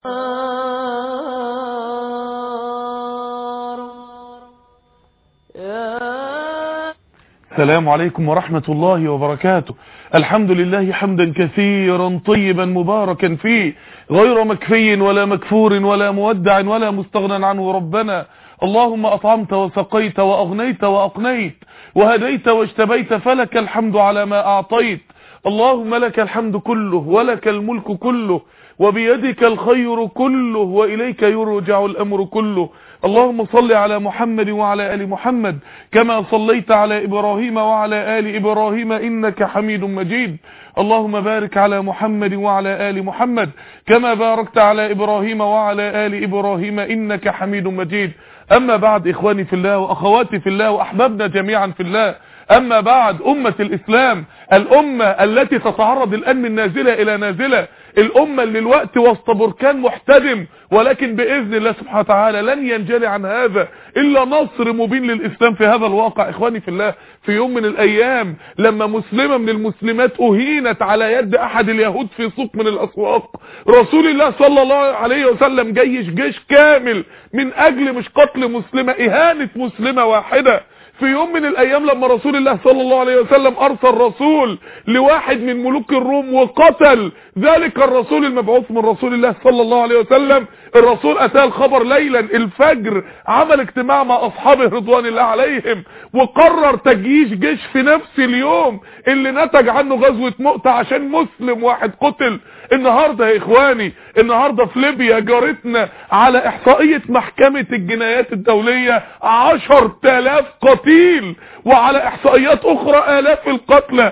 السلام عليكم ورحمة الله وبركاته. الحمد لله حمدا كثيرا طيبا مباركا فيه، غير مكفي ولا مكفور ولا مودع ولا مستغنى عنه ربنا. اللهم أطعمت وسقيت وأغنيت وأقنيت وهديت واجتبيت، فلك الحمد على ما أعطيت. اللهم لك الحمد كله ولك الملك كله وبيدك الخير كله وإليك يرجع الأمر كله. اللهم صل على محمد وعلى آل محمد كما صليت على إبراهيم وعلى آل إبراهيم إنك حميد مجيد. اللهم بارك على محمد وعلى آل محمد كما باركت على إبراهيم وعلى آل إبراهيم إنك حميد مجيد. أما بعد، إخواني في الله وأخواتي في الله وأحبابنا جميعا في الله، أما بعد، أمة الإسلام، الأمة التي تتعرض الآن من نازلة إلى نازلة، الأمة اللي الوقت وسط بركان محتدم، ولكن بإذن الله سبحانه وتعالى لن ينجلي عن هذا إلا نصر مبين للإسلام في هذا الواقع. إخواني في الله، في يوم من الأيام لما مسلمة من المسلمات أهينت على يد أحد اليهود في سوق من الأسواق، رسول الله صلى الله عليه وسلم جيش كامل من أجل مش قتل مسلمة، إهانة مسلمة واحدة. في يوم من الايام لما رسول الله صلى الله عليه وسلم ارسل رسول لواحد من ملوك الروم وقتل ذلك الرسول المبعوث من رسول الله صلى الله عليه وسلم، الرسول اتاه الخبر ليلا الفجر، عمل اجتماع مع اصحابه رضوان الله عليهم وقرر تجيش جيش في نفس اليوم اللي نتج عنه غزوة مؤتة عشان مسلم واحد قتل. النهاردة يا اخواني، النهاردة في ليبيا جارتنا على احصائية محكمة الجنايات الدولية 10,000 قتيل، وعلى احصائيات اخرى الاف القتلى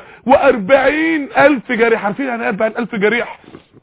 و40,000 جريح. عارفين يعني 40,000 جريح؟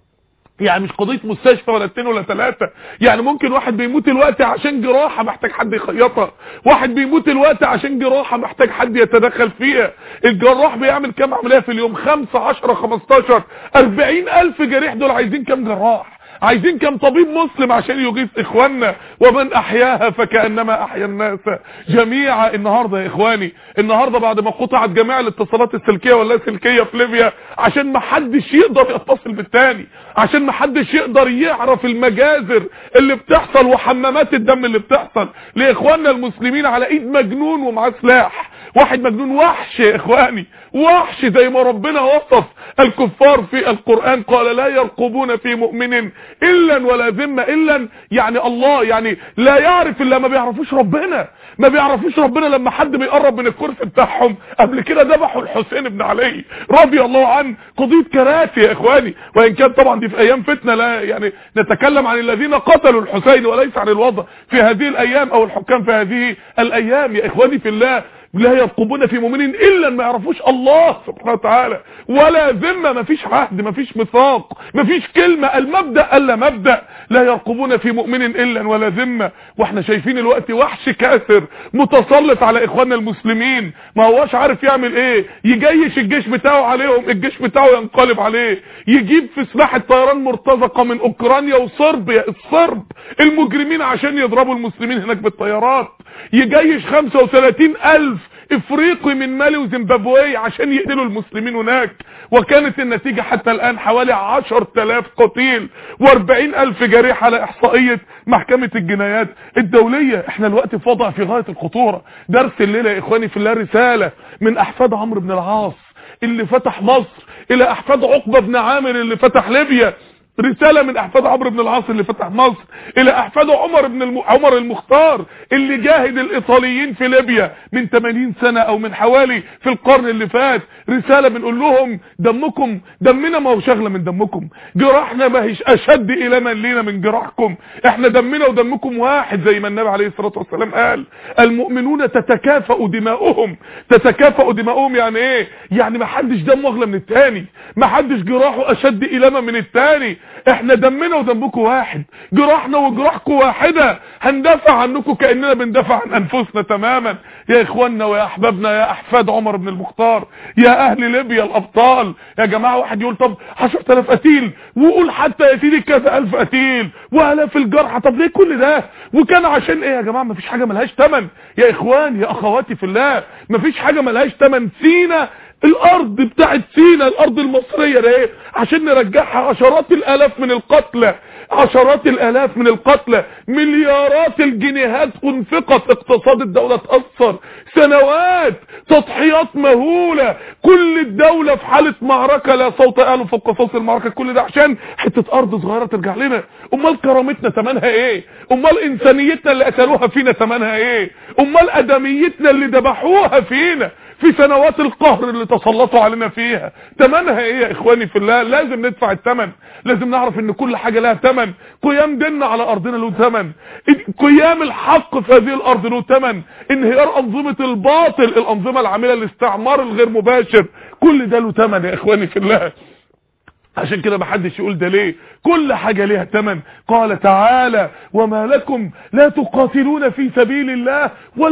يعني مش قضية مستشفى ولا 2 ولا 3، يعني ممكن واحد بيموت الوقت عشان جراحة محتاج حد يخيطها، واحد بيموت الوقت عشان جراحة محتاج حد يتدخل فيها. الجراح بيعمل كام عملية في اليوم؟ 5 10 15. 40,000 جريح دول عايزين كام جراح؟ عايزين كم طبيب مسلم عشان يغيث اخواننا؟ ومن احياها فكأنما احيا الناس جميعا. النهاردة يا اخواني، النهاردة بعد ما قطعت جميع الاتصالات السلكية واللاسلكية في ليبيا عشان ما حدش يقدر يتصل بالتاني، عشان ما حدش يقدر يعرف المجازر اللي بتحصل وحمامات الدم اللي بتحصل لاخواننا المسلمين على ايد مجنون ومعاه سلاح. واحد مجنون وحش يا اخواني، وحش زي ما ربنا وصف الكفار في القرآن، قال لا يرقبون في مؤمن إلا ولا ذمة. إلا يعني الله يعني لا يعرف إلا ما بيعرفوش ربنا، ما بيعرفوش ربنا. لما حد بيقرب من الكرسي بتاعهم، قبل كده ذبحوا الحسين بن علي رضي الله عنه، قضية كراسي يا اخواني، وان كان طبعا دي في ايام فتنة، لا يعني نتكلم عن الذين قتلوا الحسين وليس عن الوضع في هذه الايام او الحكام في هذه الايام. يا اخواني في الله، لا يرقبون في مؤمن الا ما يعرفوش الله سبحانه وتعالى، ولا ذمه، ما فيش عهد، ما فيش ميثاق، ما فيش كلمه، المبدا الا مبدا، لا يرقبون في مؤمن الا ولا ذمه. واحنا شايفين الوقت وحش كاسر متسلط على اخواننا المسلمين، ما هواش عارف يعمل ايه، يجيش الجيش بتاعه عليهم، الجيش بتاعه ينقلب عليه، يجيب في سلاح الطيران مرتزقه من اوكرانيا وصربيا، الصرب المجرمين عشان يضربوا المسلمين هناك بالطيارات، يجيش 35,000 افريقي من مالي وزيمبابوي عشان يقتلوا المسلمين هناك. وكانت النتيجة حتى الان حوالي 10,000 قتيل و40,000 جريح على احصائية محكمة الجنايات الدولية. احنا الوقت في وضع في غاية الخطورة. درس الليلة يا اخواني في الله رسالة من احفاد عمرو بن العاص اللي فتح مصر الى احفاد عقبة بن عامر اللي فتح ليبيا، رسالة من احفاد عمرو بن العاص اللي فتح مصر الى احفاد عمر المختار اللي جاهد الايطاليين في ليبيا من 80 سنة او من حوالي في القرن اللي فات. رسالة بنقول لهم دمنا ما هو شغلة من دمكم، جراحنا ما هيش اشد الما لينا من جراحكم، احنا دمنا ودمكم واحد زي ما النبي عليه الصلاة والسلام قال المؤمنون تتكافأ دماؤهم. تتكافأ دماؤهم يعني ايه؟ يعني ما حدش دمه اغلى من التاني، ما حدش جراحه اشد الما من التاني، احنا دمنا ودمكم واحد، جراحنا وجراحكم واحدة، هندافع عنكم كأننا بندافع عن انفسنا تماما. يا اخواننا ويا احبابنا يا احفاد عمر بن المختار، يا اهل ليبيا الابطال، يا جماعة واحد يقول طب 10,000 قتيل، ويقول حتى يا سيدي كذا 1000 قتيل والاف الجرحى، طب ليه كل ده؟ وكان عشان ايه يا جماعة؟ مفيش حاجة ملهاش تمن يا اخوان يا اخواتي في الله، مفيش حاجة ملهاش تمن. سينا، الارض بتاعت سينا، الارض المصرية ده ايه؟ عشان نرجعها 10,000 من القتلى عشرات الالاف من القتلى، مليارات الجنيهات انفقت، اقتصاد الدولة اتأثر، سنوات تضحيات مهولة، كل الدولة في حالة معركة لا صوت يعلو فوق صوت المعركة، كل ده عشان حتة ارض صغيرة ترجع لنا. امال كرامتنا تمنها ايه؟ امال انسانيتنا اللي قتلوها فينا تمنها ايه؟ امال ادميتنا اللي ذبحوها فينا في سنوات القهر اللي تسلطوا علينا فيها تمنها ايه يا اخواني في الله؟ لازم ندفع الثمن، لازم نعرف ان كل حاجة لها ثمن. قيام ديننا على ارضنا له ثمن، قيام الحق في هذه الارض له ثمن، انهيار انظمة الباطل، الانظمة العاملة للاستعمار الغير مباشر، كل ده له ثمن يا اخواني في الله. عشان كده محدش يقول ده ليه، كل حاجة ليها ثمن. قال تعالى: وما لكم لا تقاتلون في سبيل الله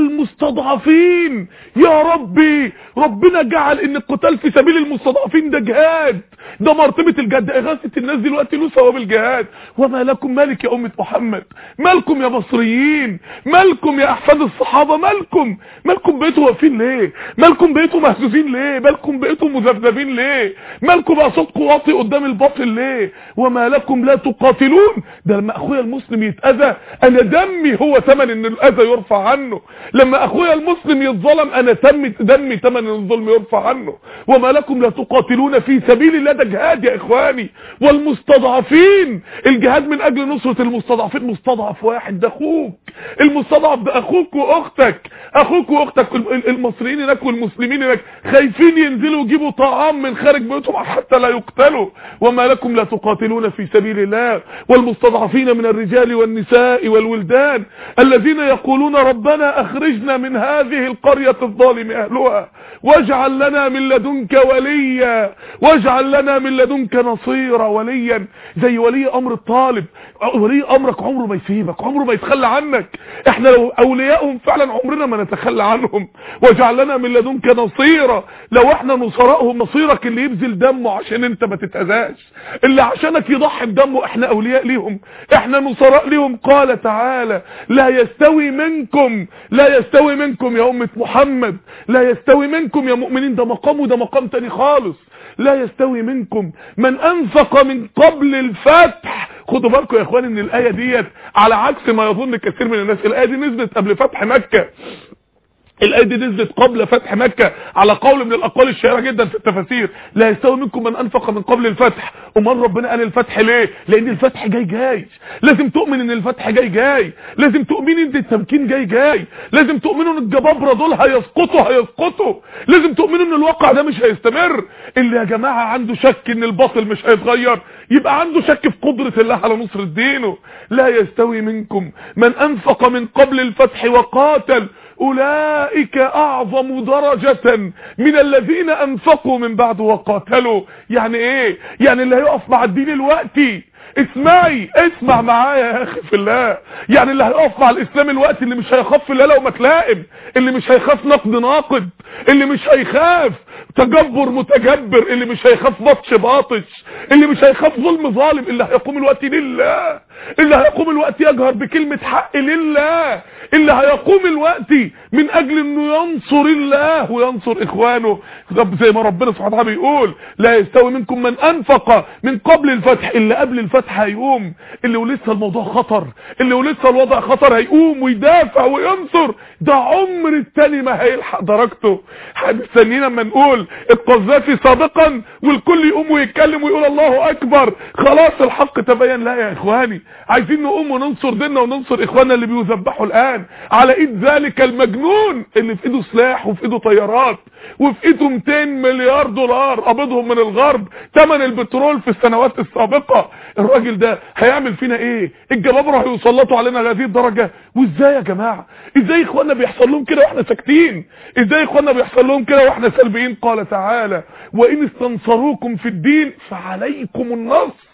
والمستضعفين. يا ربي، ربنا جعل ان القتال في سبيل المستضعفين ده جهاد، ده مرتبة الجهاد، اغاثة الناس دلوقتي له ثواب الجهاد. وما لكم، مالك يا امة محمد، مالكم يا مصريين، مالكم يا احفاد الصحابة، مالكم بقيتوا واقفين ليه؟ مالكم بقيتوا مهزوزين ليه؟ مالكم بقيتوا مذبذبين ليه؟ مالكم بقى صوتكم واطي قدام الباطل ليه؟ وما لكم لا تقاتلون. ده لما اخويا المسلم يتأذى انا دمي هو ثمن ان الاذى يرفع عنه، لما اخويا المسلم يتظلم انا دمي ثمن ان الظلم يرفع عنه. وما لكم لا تقاتلون في سبيل الله، ده جهاد يا اخواني. والمستضعفين، الجهاد من اجل نصرة المستضعفين. مستضعف واحد ده اخوك، المستضعف ده اخوك واختك، اخوك واختك. المصريين هناك والمسلمين هناك خايفين ينزلوا يجيبوا طعام من خارج بيوتهم حتى لا يقتلوا. وما لكم لا تقاتلون في سبيل الله والمستضعفين من الرجال والنساء والولدان الذين يقولون ربنا اخرجنا من هذه القرية الظالم اهلها واجعل لنا من لدنك وليا واجعل لنا من لدنك نصيرا. وليا زي ولي امر الطالب، ولي امرك عمره ما يسيبك، عمره ما يتخلى عنك. احنا لو اوليائهم فعلا عمرنا ما نتخلى عنهم. واجعل لنا من لدنك نصيرا، لو احنا نصرائهم، نصيرك اللي يبذل دمه عشان انت ما تتأذاش، اللي عشانك يضحي بدمه، احنا اولياء ليهم، احنا نصراء ليهم. قال تعالى: لا يستوي منكم يا امة محمد، لا يستوي منكم يا مؤمنين. ده مقام وده مقام تاني خالص. لا يستوي منكم من انفق من قبل الفتح. خدوا بالكم يا اخواني ان الايه ديت على عكس ما يظن كثير من الناس، الايه دي نزلت قبل فتح مكة، الآية دي نزلت قبل فتح مكة على قول من الأقوال الشهيرة جدا في التفاسير. لا يستوي منكم من أنفق من قبل الفتح. أمال ربنا قال الفتح ليه؟ لأن الفتح جاي، لازم تؤمن إن الفتح جاي، لازم تؤمن إن التمكين جاي، لازم تؤمنوا إن الجبابرة دول هيسقطوا، لازم تؤمنوا إن الواقع ده مش هيستمر. اللي يا جماعة عنده شك إن الباطل مش هيتغير يبقى عنده شك في قدرة الله على نصر دينه. لا يستوي منكم من أنفق من قبل الفتح وقاتل أولئك أعظم درجة من الذين أنفقوا من بعد وقاتلوا. يعني إيه؟ يعني اللي هيقف مع الدين الوقتي، اسمع معايا يا أخي في الله، يعني اللي هيقف مع الإسلام الوقتي، اللي مش هيخاف في الله لو ما تلائم، اللي مش هيخاف ناقد، اللي مش هيخاف تجبر متجبر، اللي مش هيخاف باطش، اللي مش هيخاف ظلم ظالم، اللي هيقوم الوقت لله، اللي هيقوم الوقت يجهر بكلمة حق لله، اللي هيقوم الوقت من اجل انه ينصر الله وينصر اخوانه. زي ما ربنا سبحانه وتعالى بيقول: لا يستوي منكم من انفق من قبل الفتح. اللي قبل الفتح هيقوم، اللي ولسه الموضوع خطر، اللي ولسه الوضع خطر هيقوم ويدافع وينصر. ده عمر التاني ما هيلحق درجته. هنستنينا لما نقول القذافي سابقا والكل يقوم ويتكلم ويقول الله اكبر خلاص الحق تبين؟ لا يا اخواني، عايزين نقوم وننصر ديننا وننصر اخواننا اللي بيذبحوا الان على ايد ذلك المجنون اللي في ايده سلاح وفي ايده طيارات وفي ايده 200 مليار دولار قبضهم من الغرب ثمن البترول في السنوات السابقة. الراجل ده هيعمل فينا ايه؟ الجبابرة هيسلطوا علينا لهذه الدرجة؟ وازاي يا جماعة؟ ازاي اخواننا بيحصل لهم كده واحنا ساكتين؟ ازاي اخواننا بيحصل لهم كده واحنا سلبيين؟ قال تعالى: وان استنصروكم في الدين فعليكم النصر.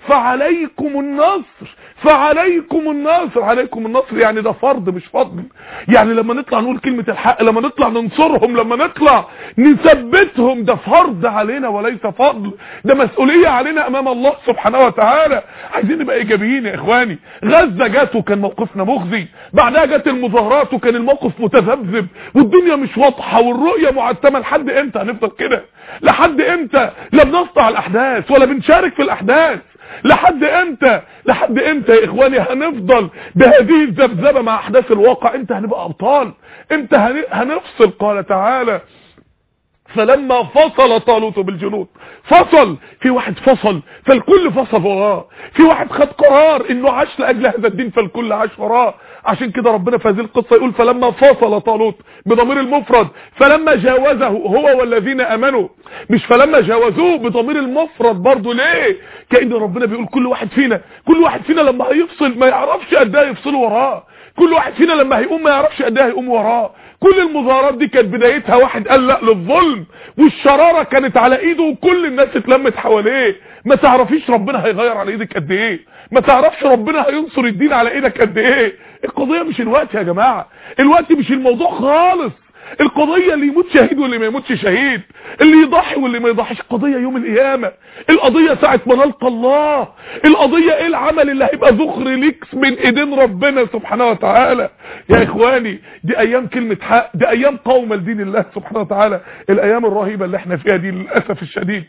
عليكم النصر يعني ده فرض مش فضل. يعني لما نطلع نقول كلمة الحق، لما نطلع ننصرهم، لما نطلع نثبتهم، ده فرض علينا وليس فضل، ده مسؤولية علينا امام الله سبحانه وتعالى. عايزين نبقى ايجابيين يا اخواني. غزة جات وكان موقفنا مخزي، بعدها جات المظاهرات وكان الموقف متذبذب والدنيا مش واضحة والرؤية معتمة. لحد امتى هنفضل كده؟ لحد امتى لا بنصنع الاحداث ولا بنشارك في الاحداث لحد امتى؟ لحد امتى يا اخواني هنفضل بهذه الذبذبه مع احداث الواقع؟ امتى هنبقى ابطال؟ امتى هنفصل؟ قال تعالى فلما فصل طالوت بالجنود، فصل في واحد فصل فالكل فصل وراه، في واحد خد قرار انه عاش لاجل هذا الدين فالكل عاش وراه. عشان كده ربنا في هذه القصه يقول فلما فصل طالوت بضمير المفرد، فلما جاوزه هو والذين امنوا، مش فلما جاوزوه بضمير المفرد برضه. ليه؟ كأن ربنا بيقول كل واحد فينا لما هيفصل ما يعرفش قد ايه يفصلوا وراه، كل واحد فينا لما هيقوم ما يعرفش قد ايه هيقوم وراه. كل المظاهرات دي كانت بدايتها واحد قال لا للظلم، والشرارة كانت على ايده وكل الناس اتلمت حواليه. ما تعرفيش ربنا هيغير على ايدك قد ايه، ما تعرفش ربنا هينصر الدين على ايدك قد ايه. القضية مش الوقت يا جماعة، الوقت مش الموضوع خالص. القضية اللي يموت شهيد واللي ما يموتش شهيد، اللي يضحي واللي ما يضحيش. القضية يوم القيامة، القضية ساعة ما نلقى الله، القضية ايه العمل اللي هيبقى ذخر ليك من ايدين ربنا سبحانه وتعالى. يا اخواني دي ايام كلمة حق، دي ايام قومة لدين الله سبحانه وتعالى. الايام الرهيبة اللي احنا فيها دي للأسف الشديد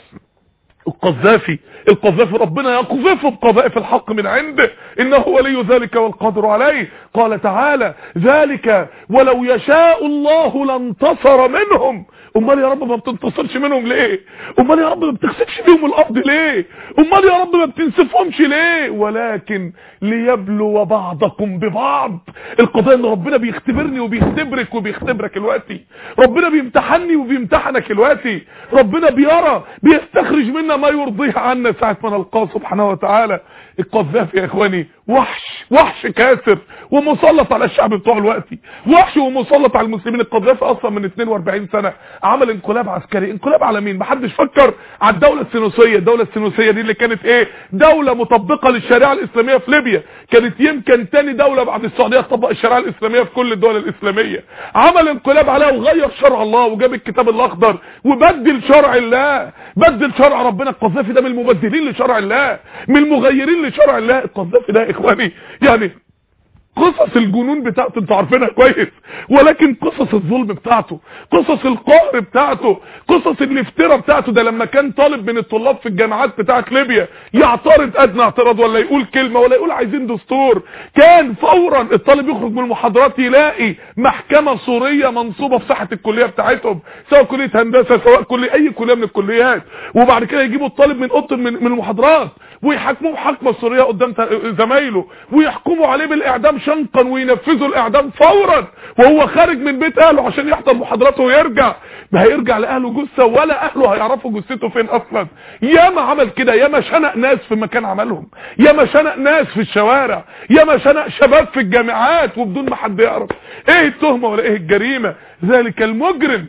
القذافي ربنا يقذفه بقذائف الحق من عنده، انه ولي ذلك والقادر عليه. قال تعالى ذلك ولو يشاء الله لانتصر منهم. امال يا رب ما بتنتصرش منهم ليه؟ امال يا رب ما بتخسفش بيهم الارض ليه؟ امال يا رب ما بتنسفهمش ليه؟ ولكن ليبلو بعضكم ببعض. القضيه ان ربنا بيختبرني وبيختبرك وبيختبرك دلوقتي، ربنا بيمتحني وبيمتحنك دلوقتي، ربنا بيرى بيستخرج منا ما يرضيه عنا ساعه ما نلقاه سبحانه وتعالى. القذافي يا اخواني وحش كاسر ومسلط على الشعب بتوعه دلوقتي، وحش ومسلط على المسلمين. القذافي اصلا من 42 سنه عمل انقلاب عسكري. انقلاب على مين؟ محدش فكر على الدوله السنوسيه. الدوله السنوسيه دي اللي كانت ايه؟ دوله مطبقه للشريعه الاسلاميه في ليبيا، كانت يمكن تاني دوله بعد السعوديه تطبق الشريعه الاسلاميه في كل الدول الاسلاميه. عمل انقلاب عليها وغير شرع الله وجاب الكتاب الاخضر وبدل شرع الله، بدل شرع ربنا. القذافي ده من المبدلين لشرع الله، من المغيرين لشرع الله. القذافي ده يا اخواني يعني قصص الجنون بتاعته انتوا عارفينها كويس، ولكن قصص الظلم بتاعته، قصص القهر بتاعته، قصص الافتراء بتاعته. ده لما كان طالب من الطلاب في الجامعات بتاعت ليبيا يعترض ادنى اعتراض ولا يقول كلمة ولا يقول عايزين دستور، كان فورا الطالب يخرج من المحاضرات يلاقي محكمة سورية منصوبة في ساحة الكلية بتاعتهم، سواء كلية هندسة سواء كلية اي كلية من الكليات. وبعد كده يجيبوا الطالب من اوضه من المحاضرات ويحاكموه محاكمة سورية قدام زمايله ويحكموا عليه بالاعدام شنقا وينفذوا الاعدام فورا وهو خارج من بيت اهله عشان يحضر محاضراته ويرجع. ما هيرجع لاهله جثه ولا اهله هيعرفوا جثته فين اصلا. ياما عمل كده، ياما شنق ناس في مكان عملهم، ياما شنق ناس في الشوارع، ياما شنق شباب في الجامعات وبدون ما حد يعرف ايه التهمه ولا ايه الجريمه. ذلك المجرم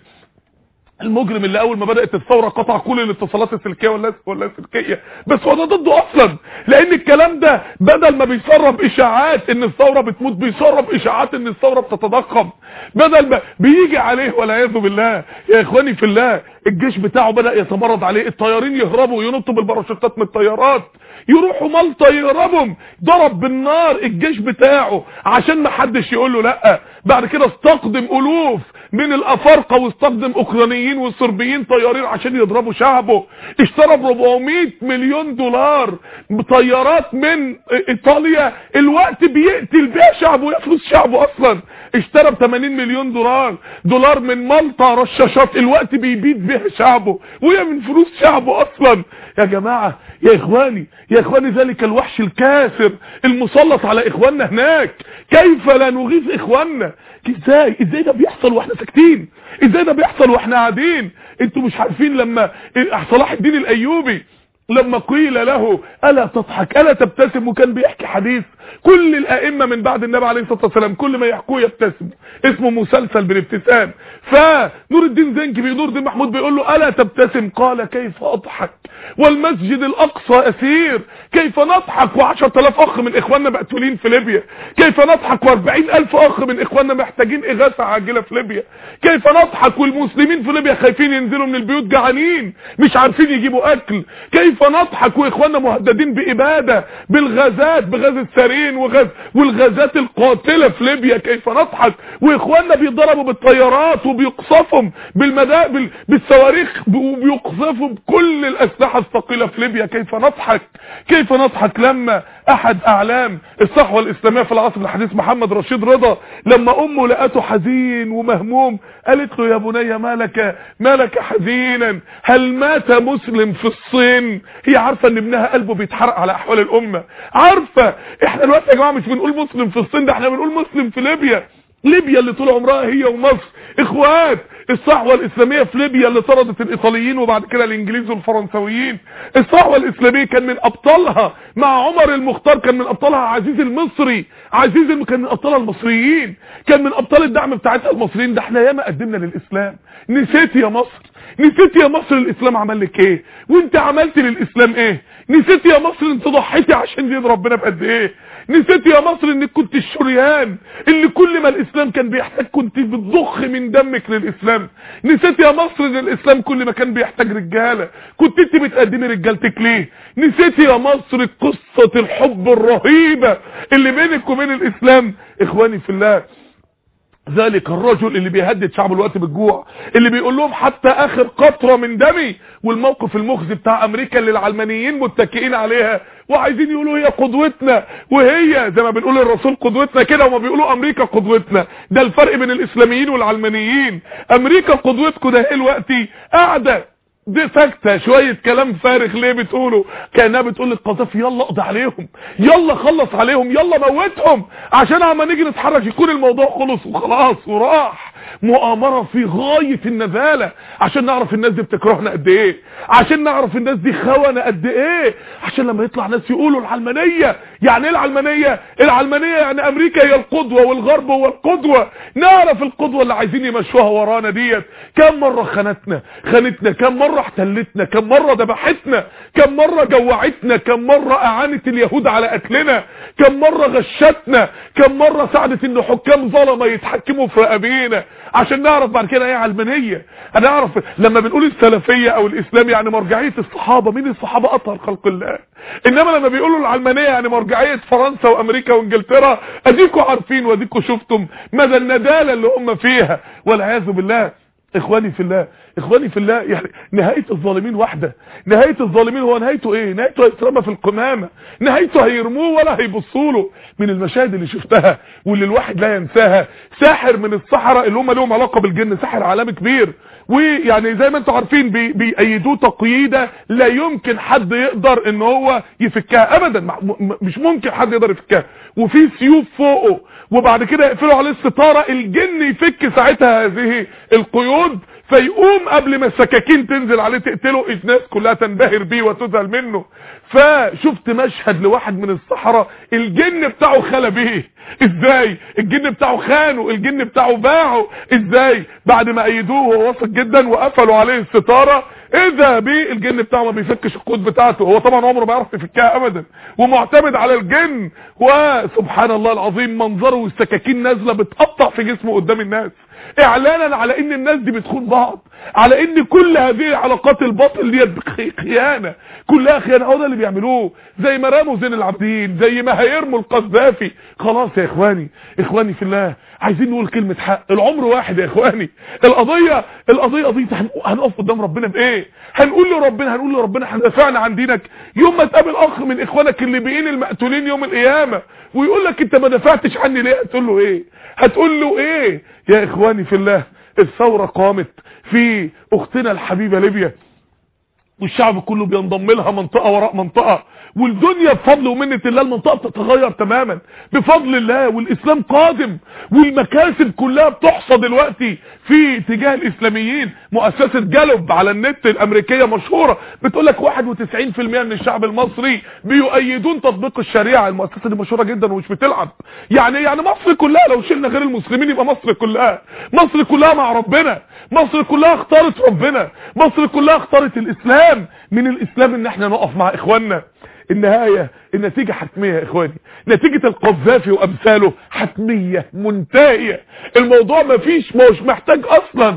اللي اول ما بدأت الثورة قطع كل الاتصالات السلكية ولا السلكية، بس هو ده ضده اصلا، لان الكلام ده بدل ما بيسرب اشاعات ان الثورة بتموت بيسرب اشاعات ان الثورة بتتضخم، بدل ما بيجي عليه والعياذ بالله. يا اخواني في الله الجيش بتاعه بدأ يتمرد عليه، الطيارين يهربوا وينطوا بالباراشوتات من الطيارات، يروحوا مالطا يهربهم، ضرب بالنار الجيش بتاعه عشان ما حدش يقول له لا. بعد كده استقدم الوف من الافارقه واستخدم اوكرانيين وصربيين طيارين عشان يضربوا شعبه، اشترى ب 400 مليون دولار بطيارات من ايطاليا الوقت بيقتل بيها شعبه ويفلس شعبه اصلا، اشترى ب 80 مليون دولار من مالطا رشاشات الوقت بيبيد بيها شعبه وهي من فلوس شعبه اصلا. يا جماعه يا اخواني ذلك الوحش الكاسر المسلط على اخواننا هناك، كيف لا نغيث اخواننا؟ ازاي ده بيحصل واحنا ساكتين؟ ازاي ده بيحصل واحنا قاعدين؟ انتوا مش عارفين لما صلاح الدين الايوبي لما قيل له الا تضحك الا تبتسم، وكان بيحكي حديث كل الائمه من بعد النبي عليه الصلاه والسلام كل ما يحكوه يبتسم، اسمه مسلسل بالابتسام. فنور الدين زنكي نور الدين محمود بيقول له الا تبتسم؟ قال كيف اضحك والمسجد الاقصى اسير؟ كيف نضحك و10,000 اخ من اخواننا مقتولين في ليبيا؟ كيف نضحك و40,000 اخ من اخواننا محتاجين اغاثه عاجله في ليبيا؟ كيف نضحك والمسلمين في ليبيا خايفين ينزلوا من البيوت جعانين مش عارفين يجيبوا اكل؟ كيف نضحك واخواننا مهددين باباده بالغازات، بغاز السرير فلسطين والغازات القاتلة في ليبيا كيف نضحك، واخواننا بيضربوا بالطيارات وبيقصفهم بالصواريخ وبيقصفوا بكل الاسلحة الثقيلة في ليبيا كيف نضحك. كيف نضحك لما احد اعلام الصحوة الاسلامية في العصر الحديث محمد رشيد رضا لما امه لقته حزين ومهموم قالت له يا بني مالك حزينا، هل مات مسلم في الصين؟ هي عارفة ان ابنها قلبه بيتحرق على احوال الامة، عارفة. احنا دلوقتي يا جماعة مش بنقول مسلم في الصين، ده احنا بنقول مسلم في ليبيا اللي طول عمرها هي ومصر اخوات. الصحوة الاسلامية في ليبيا اللي طردت الايطاليين وبعد كده الانجليز والفرنسويين، الصحوة الاسلامية كان من ابطالها مع عمر المختار، كان من ابطالها عزيز المصري، كان من ابطالها المصريين، كان من ابطال الدعم بتاعتها المصريين. ده احنا ياما قدمنا للاسلام. نسيت يا مصر؟ نسيت يا مصر الاسلام عمل لك ايه؟ وانت عملت للاسلام ايه؟ نسيت يا مصر انت ضحيتي عشان دين ربنا بقد ايه؟ نسيت يا مصر انك كنت الشريان اللي كل ما الاسلام كان بيحتاج كنت بتضخ من دمك للاسلام؟ نسيت يا مصر ان الاسلام كل ما كان بيحتاج رجاله كنت انت بتقدمي رجالتك ليه؟ نسيت يا مصر قصه الحب الرهيبه اللي بينك وبين الاسلام؟ اخواني في الله، ذلك الرجل اللي بيهدد شعب الوقت بالجوع، اللي بيقول لهم حتى اخر قطرة من دمي، والموقف المخزي بتاع امريكا اللي العلمانيين متكئين عليها وعايزين يقولوا هي قدوتنا، وهي زي ما بنقول الرسول قدوتنا كده وما بيقولوا امريكا قدوتنا. ده الفرق بين الاسلاميين والعلمانيين. امريكا قدوتكم ده ايه دلوقتي؟ قاعده دي ساكته شويه كلام فارغ ليه بتقولوا؟ كانها بتقول للقذافي يلا اقضي عليهم، يلا خلص عليهم، يلا موتهم، عشان اما نيجي نتحرك يكون الموضوع خلص وخلاص وراح. مؤامره في غايه النزاله عشان نعرف الناس دي بتكرهنا قد ايه، عشان نعرف الناس دي خونه قد ايه، عشان لما يطلع ناس يقولوا العلمانيه. يعني ايه العلمانيه؟ العلمانيه يعني امريكا هي القدوه والغرب هو القدوه. نعرف القدوه اللي عايزين يمشوها ورانا ديت كم مره خانتنا، كم مره احتلتنا، كم مره ذبحتنا، كم مره جوعتنا، كم مره اعانت اليهود على قتلنا، كم مره غشتنا، كم مره ساعدت ان حكام ظلمه يتحكموا في رقابينا. عشان نعرف بعد كده ايه علمانيه. هنعرف لما بنقول السلفيه او الاسلام يعني مرجعيه الصحابه، مين الصحابه؟ اطهر خلق الله. انما لما بيقولوا العلمانيه يعني مرجعيه فرنسا وامريكا وانجلترا، اديكوا عارفين واديكوا شفتم مدى النداله اللي هم فيها والعياذ بالله. اخواني في الله يعني نهاية الظالمين واحدة. نهاية الظالمين هو نهايته ايه؟ نهايته هيترمى في القمامة، نهايته هيرموه ولا هيبصوا له. من المشاهد اللي شفتها واللي الواحد لا ينساها، ساحر من السحرة اللي هم لهم علاقة بالجن، ساحر عالمي كبير، ويعني زي ما انتم عارفين بيأيدوه تقييدة لا يمكن حد يقدر ان هو يفكها ابدا، مش ممكن حد يقدر يفكها، وفي سيوف فوقه، وبعد كده يقفلوا عليه الستارة، الجن يفك ساعتها هذه القيود فيقوم قبل ما السكاكين تنزل عليه تقتله، الناس كلها تنبهر بيه وتذهل منه. فشفت مشهد لواحد من الصحراء الجن بتاعه خلى بيه ازاي، الجن بتاعه خانه، الجن بتاعه باعه ازاي، بعد ما ايدوه وهو واثق جدا وقفلوا عليه الستاره، اذا بيه الجن بتاعه ما بيفكش القود بتاعته. هو طبعا عمره ما يعرف يفكها ابدا ومعتمد على الجن، وسبحان الله العظيم منظره والسكاكين نازله بتقطع في جسمه قدام الناس، اعلانا على ان الناس دي بتخون بعض، على ان كل هذه علاقات الباطل دي خيانه، كلها خيانه. هو ده اللي بيعملوه، زي ما رموا زين العابدين، زي ما هيرموا القذافي. خلاص يا اخواني في الله، عايزين نقول كلمه حق. العمر واحد يا اخواني. القضيه دي هنقف قدام ربنا بايه؟ هنقول لربنا هندافعنا عن دينك يوم ما تقابل اخ من اخوانك اللي بين المقتولين يوم القيامه ويقول لك انت ما دافعتش عني ليه؟ هتقول له ايه يا اخواني في الله؟ الثوره قامت في اختنا الحبيبه ليبيا، والشعب كله بينضم لها منطقه وراء منطقه، والدنيا بفضل ومنه الله المنطقه بتتغير تماما بفضل الله، والاسلام قادم، والمكاسب كلها بتحصى دلوقتي في اتجاه الاسلاميين. مؤسسه جالوب على النت الامريكيه مشهوره بتقول لك 91% من الشعب المصري بيؤيدون تطبيق الشريعه. المؤسسه دي مشهوره جدا ومش بتلعب. يعني مصر كلها لو شلنا غير المسلمين يبقى مصر كلها مع ربنا، مصر كلها اختارت ربنا، مصر كلها اختارت الاسلام. من الاسلام ان احنا نقف مع اخواننا النهاية النتيجة حتمية يا اخواني. نتيجة القذافي وامثاله حتمية منتهية. الموضوع مش محتاج اصلا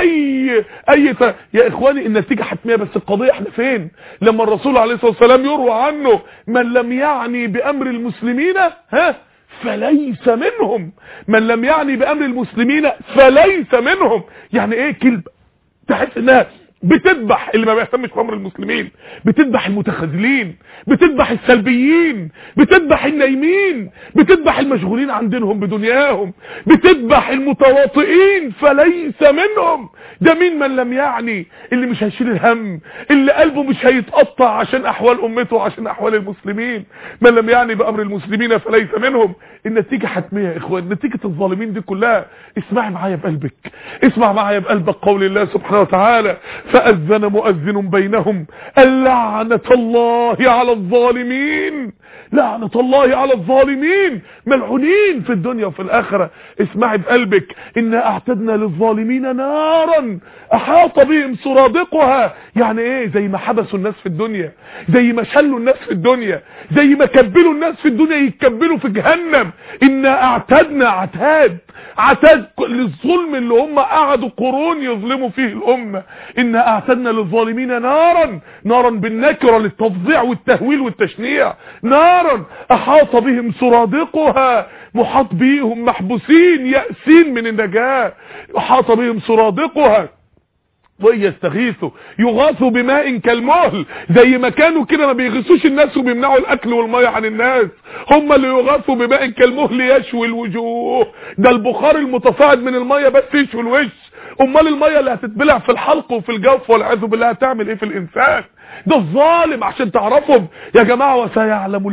يا اخواني النتيجة حتمية. بس القضية احنا فين لما الرسول عليه الصلاة والسلام يروى عنه من لم يعني بامر المسلمين فليس منهم. من لم يعني بامر المسلمين فليس منهم. يعني ايه كلمة تحس انها بتذبح اللي ما بيهتمش بامر المسلمين، بتذبح المتخاذلين، بتذبح السلبيين، بتذبح النايمين، بتذبح المشغولين عن دينهم بدنياهم، بتذبح المتواطئين فليس منهم. ده مين من لم يعني؟ اللي مش هيشيل الهم، اللي قلبه مش هيتقطع عشان احوال امته وعشان احوال المسلمين. من لم يعني بامر المسلمين فليس منهم. النتيجة حتمية يا اخوان. نتيجة الظالمين دي كلها اسمعي معايا بقلبك، اسمع معايا بقلبك قول الله سبحانه وتعالى فأذن مؤذن بينهم اللعنة الله على الظالمين. لعنة الله على الظالمين، ملعونين في الدنيا وفي الآخرة. اسمعي بقلبك إنا أعتدنا للظالمين نارا أحاط بهم سرادقها. يعني ايه؟ زي ما حبسوا الناس في الدنيا، زي ما شلوا الناس في الدنيا، زي ما كبلوا الناس في الدنيا يتكبلوا في جهنم. إنا أعتدنا عتاد للظلم اللي هم قعدوا قرون يظلموا فيه الأمة. إنا أعتدنا للظالمين نارا بالنكرة للتفظيع والتهويل والتشنيع. نارا أحاط بهم سرادقها، محاط بيهم محبوسين يأسين من النجاة. أحاط بهم سرادقها وإن يستغيثوا يغاثوا بماء كالمهل. زي ما كانوا كده ما بيغيثوش الناس وبيمنعوا الاكل والميه عن الناس، هم اللي يغاثوا بماء كالمهل يشوي الوجوه. ده البخار المتصاعد من الميه بس يشوي الوش، امال الميه اللي هتتبلع في الحلق وفي الجوف والعياذ بالله هتعمل ايه في الانسان؟ ده الظالم. عشان تعرفهم يا جماعه وسيعلم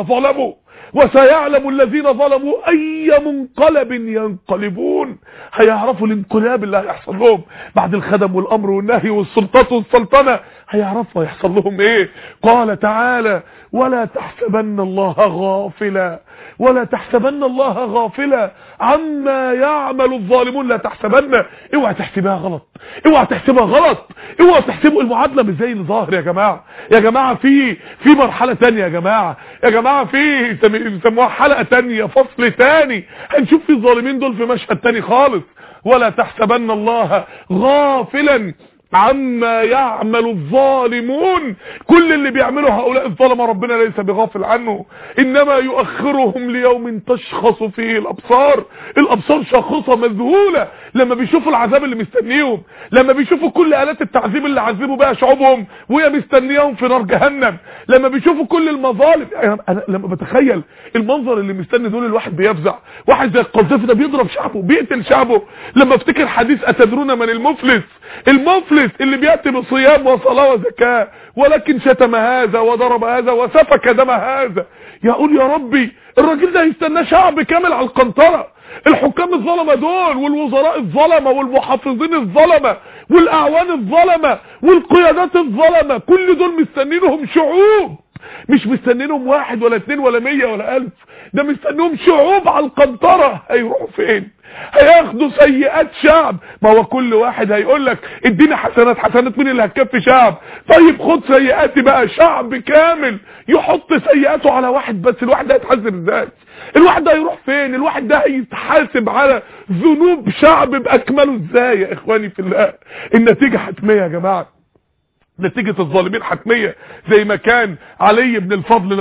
الذين ظلموا اي منقلب ينقلبون. هيعرفوا الانقلاب اللي هيحصل لهم بعد الخدم والامر والنهي والسلطات والسلطنه. هيعرفوا هيحصل لهم ايه. قال تعالى ولا تحسبن الله غافلا عما يعمل الظالمون. لا تحسبن، اوعى تحسبها غلط، اوعى تحسبوا المعادله مش زي اللي ظاهر يا جماعه. في مرحله ثانيه يا جماعه في يسموها حلقه ثانيه، فصل ثاني. هنشوف في الظالمين دول في مشهد ثاني خالص. ولا تحسبن الله غافلا عما يعمل الظالمون. كل اللي بيعمله هؤلاء الظلمه ربنا ليس بغافل عنه، انما يؤخرهم ليوم تشخص فيه الابصار شاخصه مذهوله لما بيشوفوا العذاب اللي مستنيهم، لما بيشوفوا كل آلات التعذيب اللي عذبوا بها شعوبهم وهي مستنياهم في نار جهنم، لما بيشوفوا كل المظالم. انا لما بتخيل المنظر اللي مستني دول الواحد بيفزع. واحد زي القذافي ده بيضرب شعبه، بيقتل شعبه. لما افتكر حديث اتدرون من المفلس اللي بيأتي بصيام وصلاة وزكاة ولكن شتم هذا وضرب هذا وسفك دم هذا، يقول يا ربي الراجل ده يستنى شعب كامل على القنطرة. الحكام الظلمة دول والوزراء الظلمة والمحافظين الظلمة والاعوان الظلمة والقيادات الظلمة، كل دول مستنينهم شعوب، مش مستنينهم 1 ولا 2 ولا 100 ولا 1000، ده مستنيهم شعوب على القنطرة. هيروحوا فين؟ هياخدوا سيئات شعب. ما هو كل واحد هيقول لك ادينا حسنات مين اللي هتكفي شعب؟ طيب خد سيئاتي بقى. شعب كامل يحط سيئاته على واحد بس، الواحد ده هيتحاسب ازاي؟ الواحد ده هيروح فين؟ الواحد ده هيتحاسب على ذنوب شعب باكمله ازاي يا اخواني في الله؟ النتيجة حتمية يا جماعة، نتيجة الظالمين حتمية. زي ما كان علي بن الفضل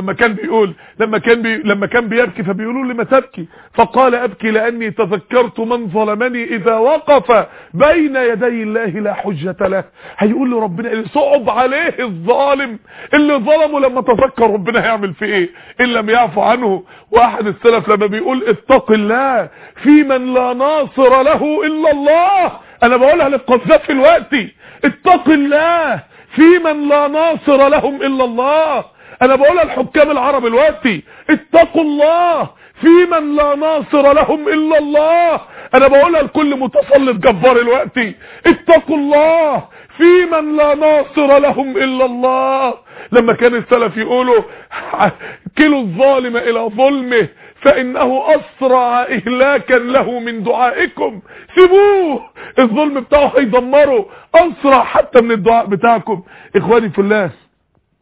لما كان بيبكي فبيقولوا لما تبكي؟ فقال ابكي لاني تذكرت من ظلمني اذا وقف بين يدي الله لا حجة له. هيقول له ربنا اللي صعب عليه الظالم اللي ظلمه لما تذكر ربنا هيعمل فيه ايه ان لم يعفو عنه. واحد السلف لما بيقول اتق الله في من لا ناصر له الا الله، انا بقولها للقذافي دلوقتي، اتق الله في من لا ناصر لهم الا الله. انا بقولها الحكام العرب دلوقتي، اتقوا الله في من لا ناصر لهم الا الله. انا بقولها لكل متسلط جبار دلوقتي، اتقوا الله في من لا ناصر لهم الا الله. لما كان السلف يقولوا كلوا الظالم الى ظلمه فانه اسرع اهلاكا له من دعائكم. سيبوه، الظلم بتاعه هيدمره اسرع حتى من الدعاء بتاعكم. اخواني في الله،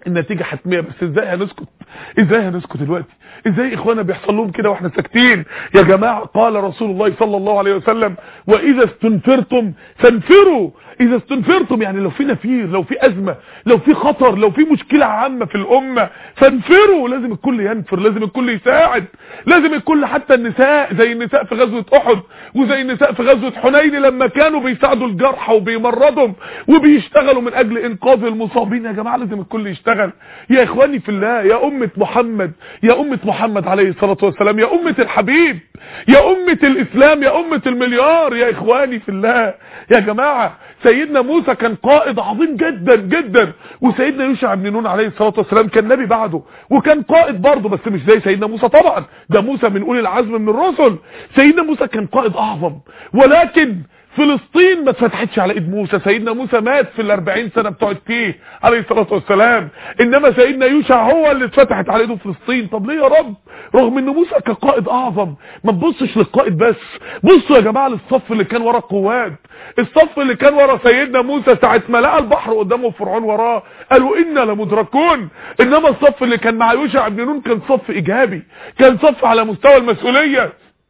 النتيجة حتمية، بس ازاي هنسكت؟ ازاي هنسكت دلوقتي؟ ازاي اخوانا بيحصل لهم كده واحنا ساكتين؟ يا جماعة قال رسول الله صلى الله عليه وسلم: واذا استنفرتم فانفروا. اذا استنفرتم يعني لو في نفير، لو في ازمة، لو في خطر، لو في مشكلة عامة في الامة، فانفروا. لازم الكل ينفر، لازم الكل يساعد، لازم الكل، حتى النساء، زي النساء في غزوة احد وزي النساء في غزوة حنين لما كانوا بيساعدوا الجرحى وبيمرضهم وبيشتغلوا من اجل انقاذ المصابين. يا جماعة لازم الكل يشتغل. يا اخواني في الله، يا امة محمد، يا امة محمد عليه الصلاة والسلام، يا امة الحبيب، يا امة الاسلام، يا امة المليار، يا اخواني في الله. يا جماعة سيدنا موسى كان قائد عظيم جدا جدا، وسيدنا يوشع بن نون عليه الصلاة والسلام كان نبي بعده وكان قائد برضه، بس مش زي سيدنا موسى طبعا، ده موسى من اولي العزم من الرسل. سيدنا موسى كان قائد اعظم، ولكن فلسطين ما اتفتحتش على ايد موسى. سيدنا موسى مات في ال40 سنة بتوعت فيه عليه الصلاة والسلام، انما سيدنا يوشع هو اللي اتفتحت على ايده فلسطين. طب ليه يا رب؟ رغم ان موسى كقائد اعظم. ما تبصش للقائد بس، بصوا يا جماعة للصف اللي كان ورا القواد، الصف اللي كان ورا سيدنا موسى ساعة ما لقى البحر قدامه فرعون وراه قالوا انا لمدركون. انما الصف اللي كان مع يوشع بن نون كان صف ايجابي، كان صف على مستوى المسؤولية.